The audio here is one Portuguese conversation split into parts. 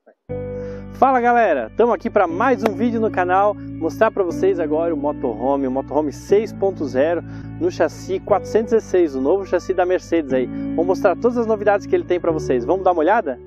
Fala galera, estamos aqui para mais um vídeo no canal, mostrar para vocês agora o Motorhome 6.0 no chassi 416, o novo chassi da Mercedes aí. Vou mostrar todas as novidades que ele tem para vocês, vamos dar uma olhada?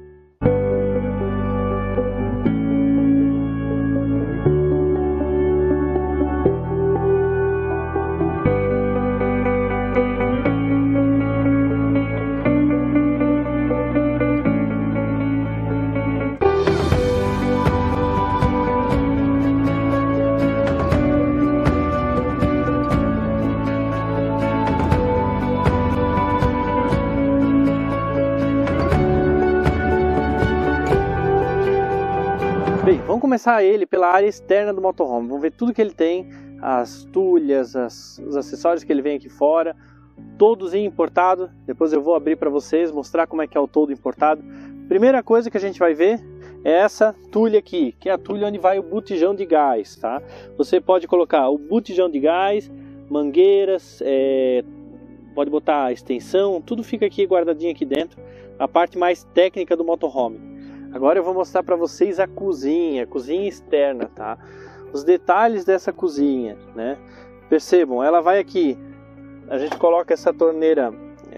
Bem, vamos começar ele pela área externa do motorhome. Vamos ver tudo que ele tem, as tulhas, os acessórios que ele vem aqui fora, todos importado. Depois eu vou abrir para vocês, mostrar como é que é o todo importado. Primeira coisa que a gente vai ver é essa tulha aqui, que é a tulha onde vai o botijão de gás, tá? Você pode colocar o botijão de gás, mangueiras, pode botar a extensão, tudo fica aqui guardadinho aqui dentro, a parte mais técnica do motorhome. Agora eu vou mostrar para vocês a cozinha externa, tá? Os detalhes dessa cozinha, né? Percebam, ela vai aqui, a gente coloca essa torneira,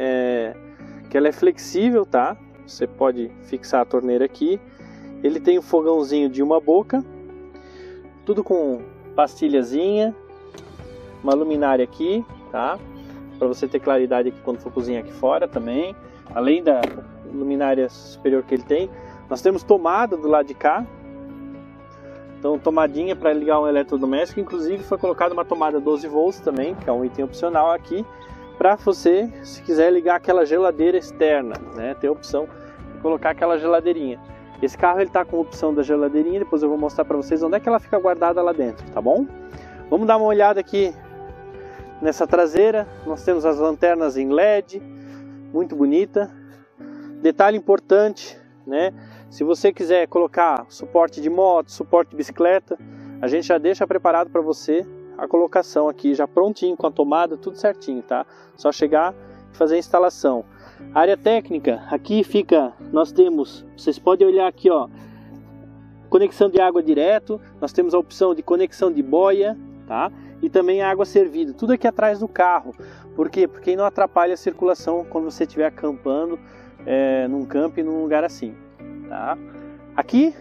que ela é flexível, tá? Você pode fixar a torneira aqui. Ele tem um fogãozinho de uma boca, tudo com pastilhazinha, uma luminária aqui, tá? Para você ter claridade aqui quando for cozinhar aqui fora também. Além da luminária superior que ele tem, nós temos tomada do lado de cá, então tomadinha para ligar um eletrodoméstico, inclusive foi colocada uma tomada 12 volts também, que é um item opcional aqui, para você, se quiser ligar aquela geladeira externa, né, ter a opção de colocar aquela geladeirinha. Esse carro ele está com a opção da geladeirinha, depois eu vou mostrar para vocês onde é que ela fica guardada lá dentro, tá bom? Vamos dar uma olhada aqui nessa traseira, nós temos as lanternas em LED, muito bonita. Detalhe importante, né? Se você quiser colocar suporte de moto, suporte de bicicleta, a gente já deixa preparado para você a colocação aqui, já prontinho com a tomada, tudo certinho, tá? Só chegar e fazer a instalação. Área técnica, aqui fica, nós temos, vocês podem olhar aqui, ó, conexão de água direto, nós temos a opção de conexão de boia, tá? E também água servida, tudo aqui atrás do carro. Por quê? Porque não atrapalha a circulação quando você estiver acampando num camping, num lugar assim. Tá? Aqui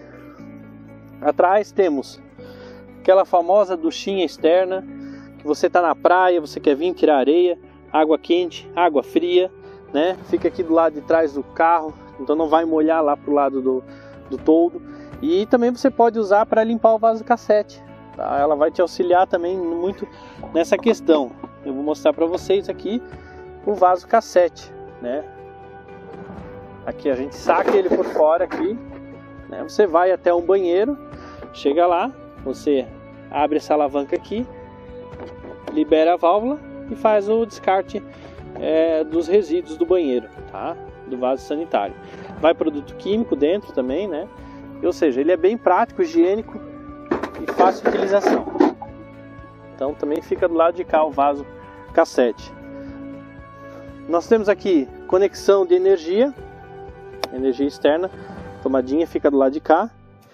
atrás temos aquela famosa duchinha externa, que você está na praia, você quer vir tirar areia, água quente, água fria, né? Fica aqui do lado de trás do carro, então não vai molhar lá pro lado do toldo. E também você pode usar para limpar o vaso cassete, tá? Ela vai te auxiliar também muito nessa questão. Eu vou mostrar para vocês aqui o vaso cassete, né? Aqui a gente saca ele por fora aqui, né? Você vai até um banheiro, chega lá, você abre essa alavanca aqui, libera a válvula e faz o descarte dos resíduos do banheiro, tá? Do vaso sanitário. Vai produto químico dentro também, né? Ou seja, ele é bem prático, higiênico e fácil de utilização. Então também fica do lado de cá o vaso cassete. Nós temos aqui conexão de energia externa, tomadinha fica do lado de cá.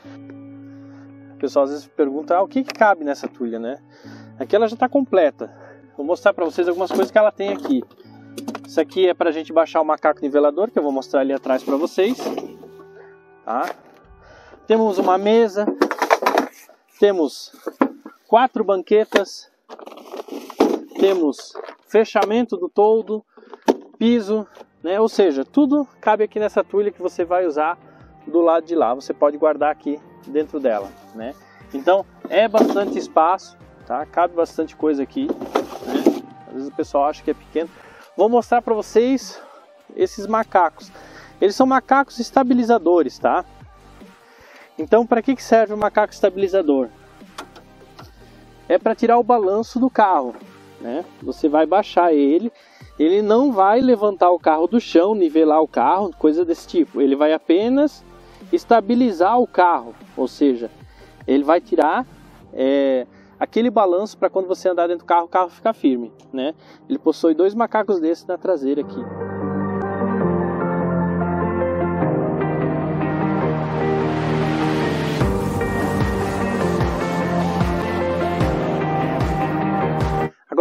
O pessoal às vezes pergunta, o que cabe nessa tulha, né? Aqui ela já está completa. Vou mostrar para vocês algumas coisas que ela tem aqui. Isso aqui é para a gente baixar o macaco nivelador, que eu vou mostrar ali atrás para vocês, tá? Temos uma mesa, temos 4 banquetas, temos fechamento do toldo, piso, né? Ou seja, tudo cabe aqui nessa tulha que você vai usar do lado de lá. Você pode guardar aqui dentro dela, né? Então é bastante espaço, tá? Cabe bastante coisa aqui, né? Às vezes o pessoal acha que é pequeno. Vou mostrar para vocês esses macacos. Eles são macacos estabilizadores, tá? Então para que serve o macaco estabilizador? É para tirar o balanço do carro, né? Você vai baixar ele. Ele não vai levantar o carro do chão, nivelar o carro, coisa desse tipo. Ele vai apenas estabilizar o carro, ou seja, ele vai tirar aquele balanço para quando você andar dentro do carro, o carro ficar firme, né? Ele possui 2 macacos desses na traseira aqui. Vou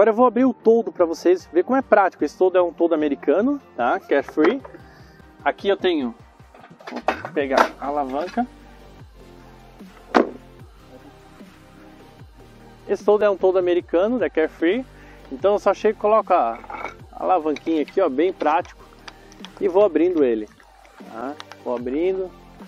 Agora eu vou abrir o toldo para vocês ver como é prático. Esse toldo é um toldo americano, tá? Carefree. Aqui eu tenho, vou pegar a alavanca. Esse toldo é um toldo americano da Carefree. Então eu só chego e coloco a alavanquinha aqui, ó, bem prático. E vou abrindo ele. Tá? Vou abrindo.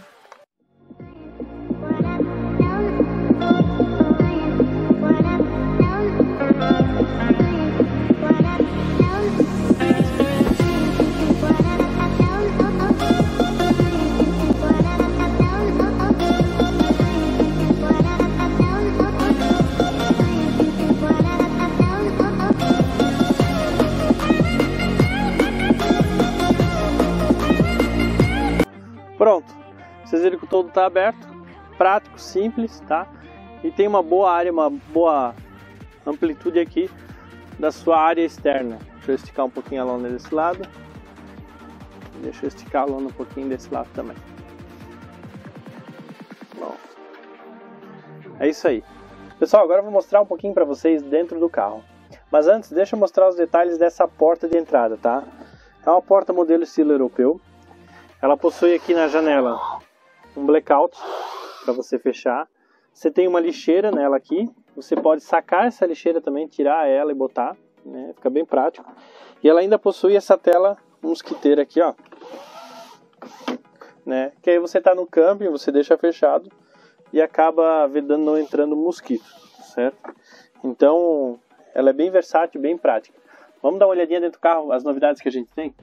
Pronto, vocês viram que o toldo está aberto, prático, simples, tá? E tem uma boa área, uma boa amplitude aqui da sua área externa. Deixa eu esticar um pouquinho a lona desse lado. Deixa eu esticar a lona um pouquinho desse lado também. Pronto. É isso aí. Pessoal, agora eu vou mostrar um pouquinho para vocês dentro do carro. Mas antes, deixa eu mostrar os detalhes dessa porta de entrada, tá? É uma porta modelo estilo europeu. Ela possui aqui na janela um blackout para você fechar. Você tem uma lixeira nela aqui. Você pode sacar essa lixeira também, tirar ela e botar, né? Fica bem prático. E ela ainda possui essa tela mosquiteira aqui, ó, né? Que aí você está no camping, você deixa fechado e acaba vedando não entrando mosquito, certo? Então ela é bem versátil, bem prática. Vamos dar uma olhadinha dentro do carro, as novidades que a gente tem?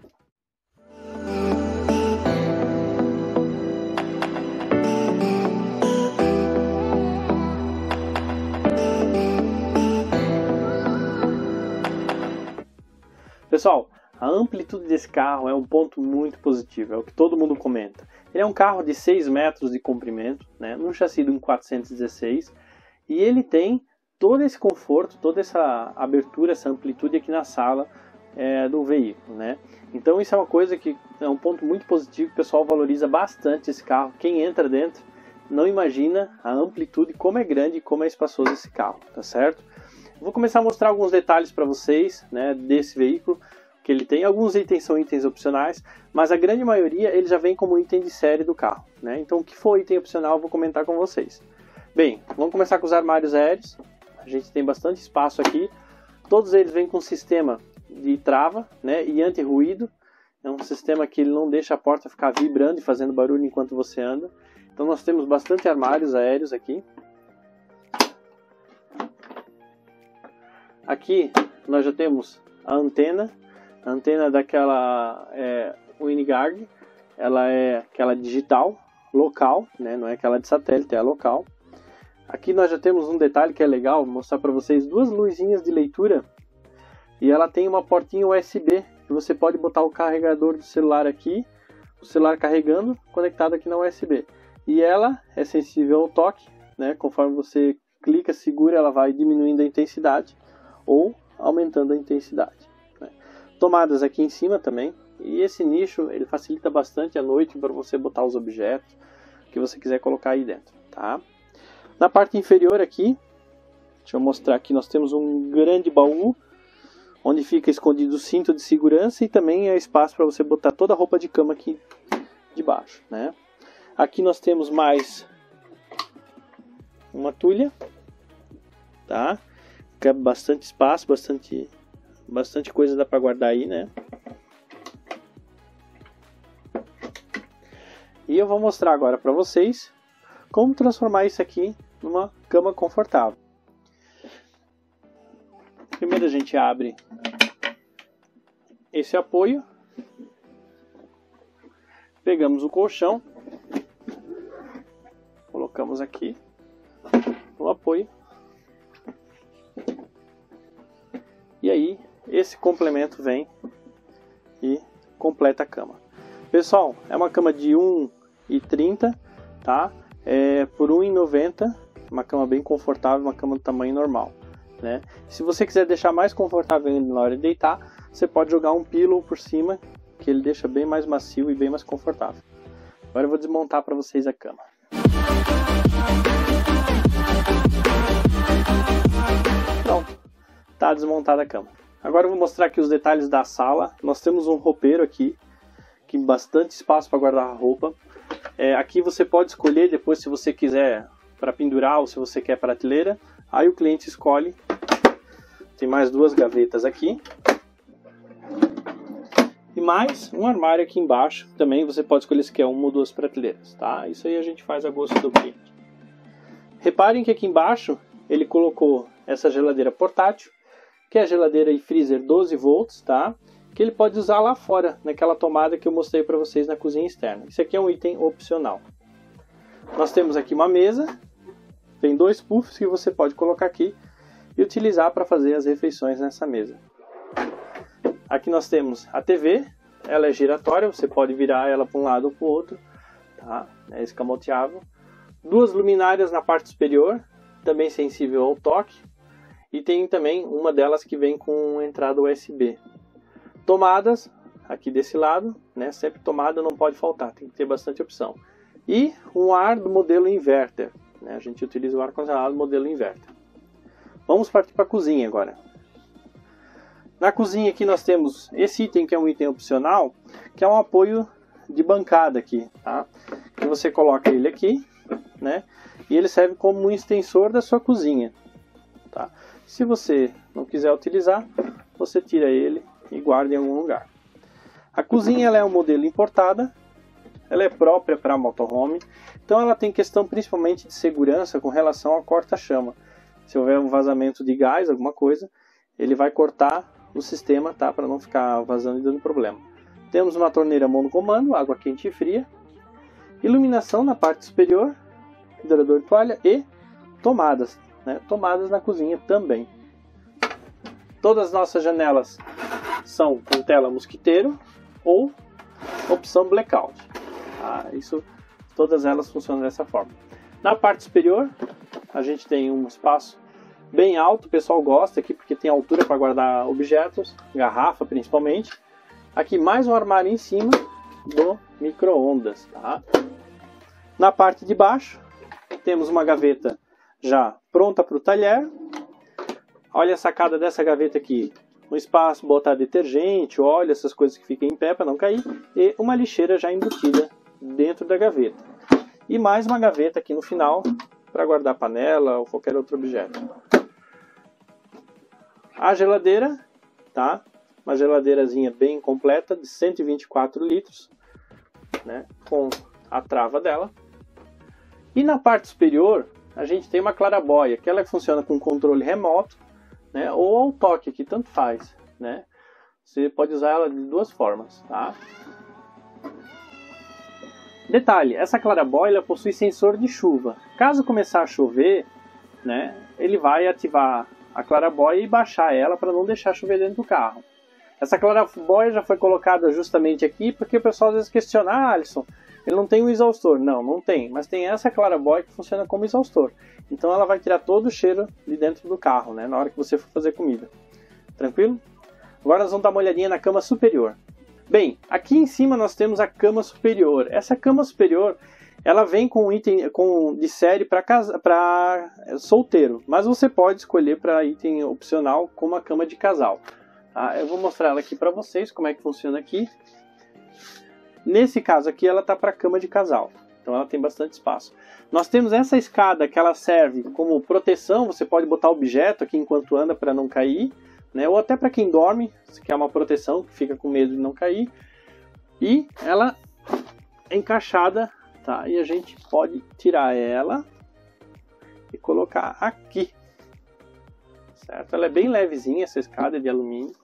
Pessoal, a amplitude desse carro é um ponto muito positivo, é o que todo mundo comenta. Ele é um carro de 6 metros de comprimento, né, num chassi de um 416, e ele tem todo esse conforto, toda essa abertura, essa amplitude aqui na sala do veículo, né? Então isso é uma coisa que é um ponto muito positivo, o pessoal valoriza bastante esse carro. Quem entra dentro não imagina a amplitude, como é grande e como é espaçoso esse carro, tá certo? Vou começar a mostrar alguns detalhes para vocês, né, desse veículo que ele tem. Alguns itens são itens opcionais, mas a grande maioria ele já vem como item de série do carro, né? Então o que for item opcional eu vou comentar com vocês. Bem, vamos começar com os armários aéreos. A gente tem bastante espaço aqui. Todos eles vêm com sistema de trava, né, e anti-ruído. É um sistema que ele não deixa a porta ficar vibrando e fazendo barulho enquanto você anda. Então nós temos bastante armários aéreos aqui. Aqui nós já temos a antena daquela WinGuard. Ela é aquela digital, local, né? Não é aquela de satélite, é a local. Aqui nós já temos um detalhe que é legal, vou mostrar para vocês, duas luzinhas de leitura. E ela tem uma portinha USB, que você pode botar o carregador do celular aqui, o celular carregando, conectado aqui na USB. E ela é sensível ao toque, né? Conforme você clica, segura, ela vai diminuindo a intensidade ou aumentando a intensidade, né? Tomadas aqui em cima também, e esse nicho ele facilita bastante à noite para você botar os objetos que você quiser colocar aí dentro, tá? Na parte inferior aqui, deixa eu mostrar aqui, nós temos um grande baú onde fica escondido o cinto de segurança e também é espaço para você botar toda a roupa de cama aqui debaixo, né? Aqui nós temos mais uma tulha, tá? Cabe bastante espaço, bastante coisa dá para guardar aí, né? E eu vou mostrar agora para vocês como transformar isso aqui numa cama confortável. Primeiro a gente abre esse apoio, pegamos o colchão, colocamos aqui no apoio. E aí, esse complemento vem e completa a cama. Pessoal, é uma cama de 1,30, tá? Por 1,90, uma cama bem confortável, uma cama do tamanho normal, né? Se você quiser deixar mais confortável ainda na hora de deitar, você pode jogar um pillow por cima, que ele deixa bem mais macio e bem mais confortável. Agora eu vou desmontar para vocês a cama. Pronto. Está desmontada a cama. Agora eu vou mostrar aqui os detalhes da sala. Nós temos um roupeiro aqui, que bastante espaço para guardar a roupa. Aqui você pode escolher depois se você quiser para pendurar ou se você quer prateleira. Aí o cliente escolhe. Tem mais duas gavetas aqui. E mais um armário aqui embaixo. Também você pode escolher se quer uma ou duas prateleiras, tá? Isso aí a gente faz a gosto do cliente. Reparem que aqui embaixo ele colocou essa geladeira portátil, que é a geladeira e freezer 12 volts, tá? Que ele pode usar lá fora, naquela tomada que eu mostrei para vocês na cozinha externa. Isso aqui é um item opcional. Nós temos aqui uma mesa, tem dois puffs que você pode colocar aqui e utilizar para fazer as refeições nessa mesa. Aqui nós temos a TV, ela é giratória, você pode virar ela para um lado ou para o outro, tá? É escamoteável. Duas luminárias na parte superior, também sensível ao toque, e tem também uma delas que vem com entrada USB. Tomadas, aqui desse lado, né? Sempre tomada não pode faltar, tem que ter bastante opção. E um ar do modelo inverter, né? A gente utiliza o ar-condicionado modelo inverter. Vamos partir para a cozinha agora. Na cozinha aqui nós temos esse item que é um item opcional, que é um apoio de bancada aqui, tá? Que você coloca ele aqui, né? E ele serve como um extensor da sua cozinha, tá? Se você não quiser utilizar, você tira ele e guarda em algum lugar. A cozinha ela é um modelo importada, ela é própria para motorhome, então ela tem questão principalmente de segurança com relação ao corta-chama. Se houver um vazamento de gás, alguma coisa, ele vai cortar o sistema, tá? Para não ficar vazando e dando problema. Temos uma torneira monocomando, água quente e fria, iluminação na parte superior, hidrador de toalha e tomadas, né? Tomadas na cozinha também. Todas as nossas janelas são com tela mosquiteiro ou opção blackout. Tá? Todas elas funcionam dessa forma. Na parte superior, a gente tem um espaço bem alto, o pessoal gosta aqui porque tem altura para guardar objetos, garrafa principalmente. Aqui mais um armário em cima do micro-ondas. Tá? Na parte de baixo, temos uma gaveta já pronta para o talher. Olha a sacada dessa gaveta aqui. Um espaço, botar detergente, óleo, essas coisas que ficam em pé para não cair. E uma lixeira já embutida dentro da gaveta. E mais uma gaveta aqui no final para guardar panela ou qualquer outro objeto. A geladeira, tá? Uma geladeirazinha bem completa de 124 litros, né? Com a trava dela. E na parte superior, a gente tem uma clarabóia, que ela funciona com controle remoto, né? Ou ao toque, que tanto faz, né? Você pode usar ela de duas formas, tá? Detalhe, essa clarabóia possui sensor de chuva. Caso começar a chover, né? Ele vai ativar a clarabóia e baixar ela para não deixar chover dentro do carro. Essa clarabóia já foi colocada justamente aqui porque o pessoal às vezes questiona: ah, Alisson, ele não tem um exaustor. Não, não tem, mas tem essa clarabóia que funciona como exaustor. Então ela vai tirar todo o cheiro de dentro do carro, né, na hora que você for fazer comida. Tranquilo? Agora nós vamos dar uma olhadinha na cama superior. Bem, aqui em cima nós temos a cama superior. Essa cama superior, ela vem com um item de série para solteiro, mas você pode escolher para item opcional como a cama de casal. Tá? Eu vou mostrar ela aqui para vocês, como é que funciona aqui. Nesse caso aqui ela está para cama de casal, então ela tem bastante espaço. Nós temos essa escada que ela serve como proteção, você pode botar objeto aqui enquanto anda para não cair, né? Ou até para quem dorme, se quer uma proteção, que fica com medo de não cair. E ela é encaixada, tá? E a gente pode tirar ela e colocar aqui, certo? Ela é bem levezinha, essa escada de alumínio.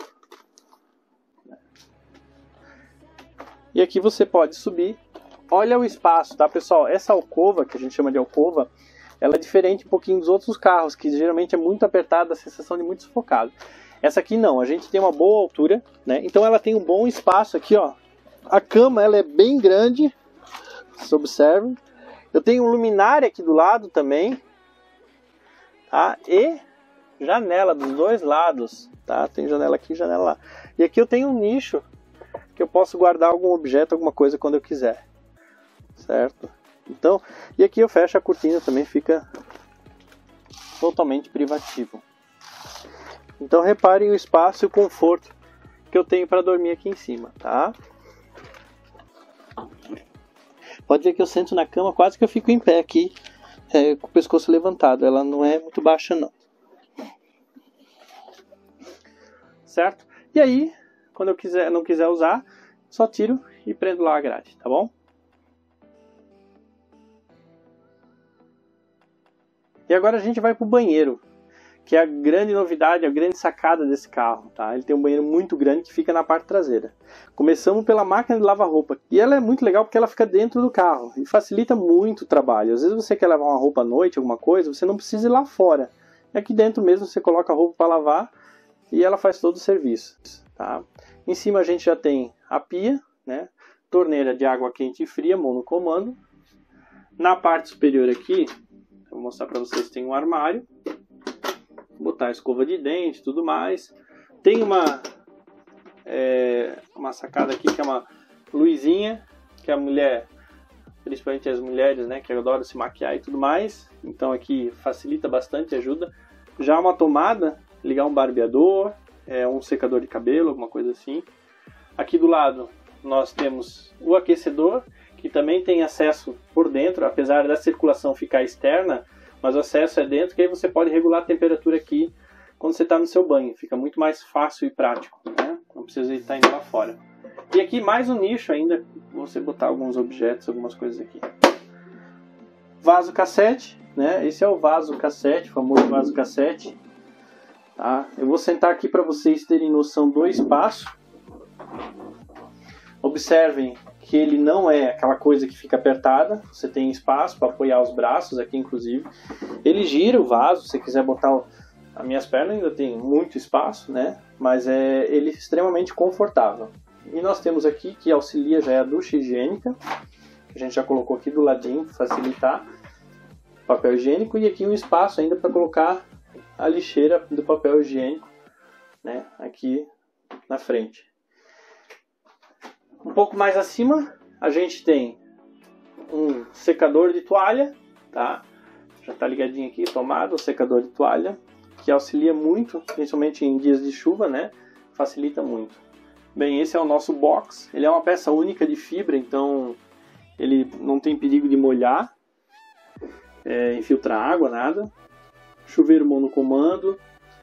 E aqui você pode subir. Olha o espaço, tá, pessoal? Essa alcova, que a gente chama de alcova, ela é diferente um pouquinho dos outros carros, que geralmente é muito apertada, a sensação de muito sufocado. Essa aqui não, a gente tem uma boa altura, né? Então ela tem um bom espaço aqui, ó. A cama, ela é bem grande, se observe. Eu tenho um luminária aqui do lado também, tá? E janela dos dois lados, tá? Tem janela aqui e janela lá. E aqui eu tenho um nicho que eu posso guardar algum objeto, alguma coisa quando eu quiser, certo? Então, e aqui eu fecho a cortina, também fica totalmente privativo. Então reparem o espaço e o conforto que eu tenho para dormir aqui em cima, tá? Pode ver que eu sento na cama, quase que eu fico em pé aqui, com o pescoço levantado. Ela não é muito baixa não. Certo? E aí, quando eu não quiser usar, só tiro e prendo lá a grade, tá bom? E agora a gente vai para o banheiro, que é a grande novidade, a grande sacada desse carro, tá? Ele tem um banheiro muito grande que fica na parte traseira. Começamos pela máquina de lavar roupa, e ela é muito legal porque ela fica dentro do carro e facilita muito o trabalho. Às vezes você quer lavar uma roupa à noite, alguma coisa, você não precisa ir lá fora. Aqui dentro mesmo você coloca a roupa para lavar e ela faz todo o serviço, tá? Em cima a gente já tem a pia, né? Torneira de água quente e fria, monocomando. Na parte superior aqui, vou mostrar para vocês, tem um armário. Vou botar a escova de dente e tudo mais. Tem uma sacada aqui que é uma luzinha, que a mulher, principalmente as mulheres, né, que adoram se maquiar e tudo mais. Então aqui facilita bastante, ajuda. Já uma tomada, ligar um barbeador, um secador de cabelo, alguma coisa assim. Aqui do lado nós temos o aquecedor, que também tem acesso por dentro, apesar da circulação ficar externa, mas o acesso é dentro, que aí você pode regular a temperatura aqui quando você está no seu banho. Fica muito mais fácil e prático, né? Não precisa estar indo lá fora. E aqui mais um nicho ainda, você botar alguns objetos, algumas coisas aqui. Vaso cassete, né? Esse é o vaso cassete, o famoso vaso cassete. Tá? Eu vou sentar aqui para vocês terem noção do espaço. Observem que ele não é aquela coisa que fica apertada, você tem espaço para apoiar os braços aqui, inclusive. Ele gira o vaso, se você quiser botar as minhas pernas, ainda tem muito espaço, né? Mas ele é extremamente confortável. E nós temos aqui, que auxilia, já é a ducha higiênica, que a gente já colocou aqui do ladinho, para facilitar o papel higiênico, e aqui um espaço ainda para colocar a lixeira do papel higiênico, né? Aqui na frente. Um pouco mais acima, a gente tem um secador de toalha, tá? Já está ligadinho aqui, tomado, o secador de toalha, que auxilia muito, principalmente em dias de chuva, né? Facilita muito. Bem, esse é o nosso box. Ele é uma peça única de fibra, então ele não tem perigo de molhar, infiltrar água, nada. Chuveiro monocomando.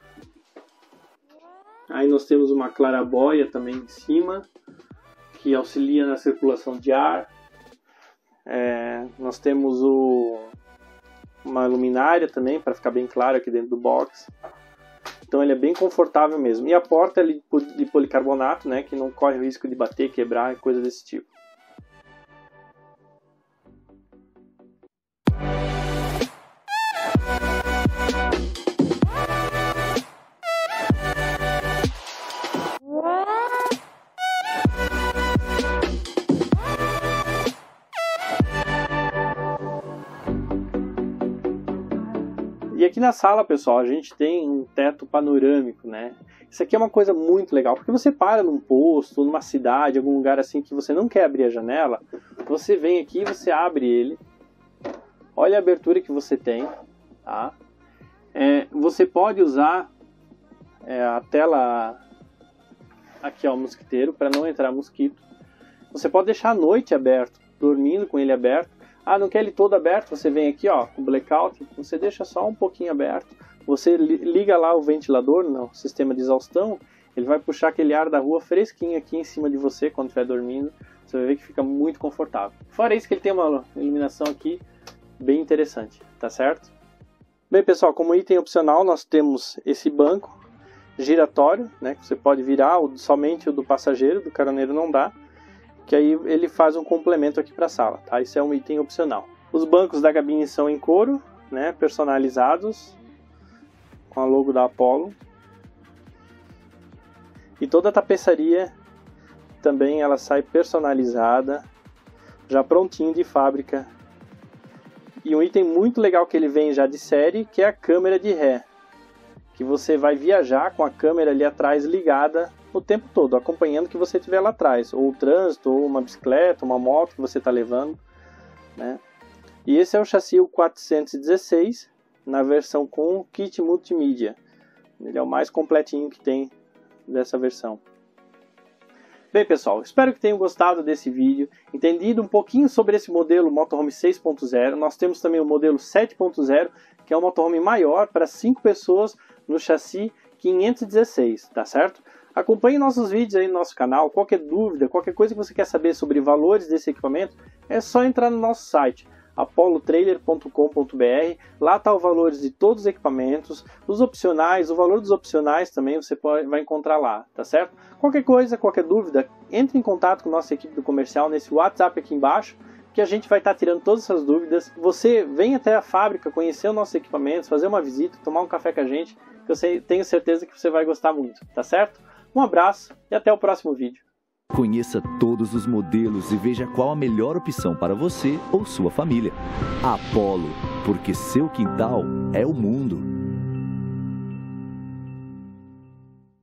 Aí nós temos uma clarabóia também em cima, que auxilia na circulação de ar. Nós temos uma luminária também, para ficar bem claro aqui dentro do box. Então ele é bem confortável mesmo. E a porta é de policarbonato, né, que não corre o risco de bater, quebrar, coisa desse tipo. E aqui na sala, pessoal, a gente tem um teto panorâmico, né? Isso aqui é uma coisa muito legal, porque você para num posto, numa cidade, algum lugar assim que você não quer abrir a janela, você vem aqui e você abre ele. Olha a abertura que você tem, tá? Você pode usar a tela aqui, ó, o mosquiteiro, para não entrar mosquito. Você pode deixar à noite aberto, dormindo com ele aberto. Ah, não quer ele todo aberto? Você vem aqui, ó, com blackout, você deixa só um pouquinho aberto. Você liga lá o ventilador no sistema de exaustão, ele vai puxar aquele ar da rua fresquinho aqui em cima de você quando estiver dormindo. Você vai ver que fica muito confortável. Fora isso que ele tem uma iluminação aqui bem interessante, tá certo? Bem, pessoal, como item opcional nós temos esse banco giratório, né, que você pode virar, somente o do passageiro, do caroneiro não dá. Que aí ele faz um complemento aqui para a sala, tá? Isso é um item opcional. Os bancos da cabine são em couro, né? Personalizados, com a logo da Apollo. E toda a tapeçaria também ela sai personalizada, já prontinho de fábrica. E um item muito legal que ele vem já de série, que é a câmera de ré. Que você vai viajar com a câmera ali atrás ligada o tempo todo, acompanhando o que você tiver lá atrás, ou o trânsito, ou uma bicicleta, uma moto que você está levando, né? E esse é o chassi 416, na versão com kit multimídia, Ele é o mais completinho que tem dessa versão. Bem, pessoal, espero que tenham gostado desse vídeo, entendido um pouquinho sobre esse modelo motorhome 6.0. Nós temos também o modelo 7.0, que é um motorhome maior para 5 pessoas no chassi 516, tá certo? Acompanhe nossos vídeos aí no nosso canal. Qualquer dúvida, qualquer coisa que você quer saber sobre valores desse equipamento, é só entrar no nosso site, apollotrailer.com.br. Lá está os valores de todos os equipamentos, os opcionais, o valor dos opcionais também você vai encontrar lá, tá certo? Qualquer coisa, qualquer dúvida, entre em contato com a nossa equipe do comercial nesse WhatsApp aqui embaixo, que a gente vai estar tirando todas essas dúvidas. Você vem até a fábrica, conhecer os nossos equipamentos, fazer uma visita, tomar um café com a gente, que eu tenho certeza que você vai gostar muito, tá certo? Um abraço e até o próximo vídeo. Conheça todos os modelos e veja qual a melhor opção para você ou sua família. Apollo, porque seu quintal é o mundo.